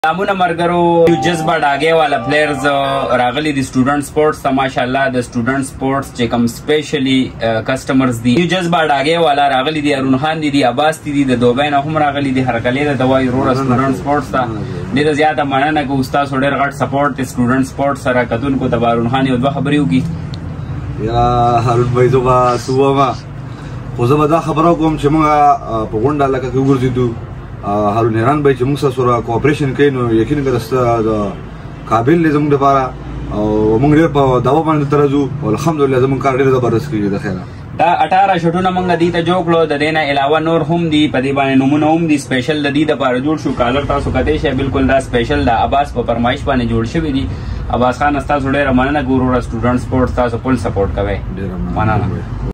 سلامونه مرګرو جذبه ډاګي والا پلیئرز راغلي دي سټوډنټ سپورټس ته ماشاءالله د سټوډنټ سپورټس چې کوم سپیشلی کسٹمرز دي جذبه ډاګي والا راغلي دي ارون خان دي عباس دي د دوبۍ نه هم راغلي دي هرکلې د دوای رور سټوډنټ سپورټس ته ډیره زیاته مننه کوم استاد ډېر غټ سپورټ سټوډنټ سپورټس سره کتون کو د ارون خان یو دوه خبرې وکي یا هارون بھائی زما صبح خو زما دا خبره کوم چې موږ په غونډه لکه کې وګرځیدو هارون حیران بھائی چې موږ سره کوآپریشن کوي نو یقینا د قابل زموږ لپاره او موږ ډېر په داوا باندې ترځو الحمدلله زموږ کار ډېر زبردست کیږي د خیره دا 18 شټونه موږ دې ته جوړ کړو د دې نه علاوه نور هم دي په دې باندې نمونه هم دي سپیشل د دې لپاره جوړ شو کالر تاسو کته شي بالکل دا سپیشل د عباس په فرمایش باندې جوړ شوی دي عباس خان تاسو ډېر مننه ګورو سټوډنټ سپورټس تاسو فل سپورټ کوي مننه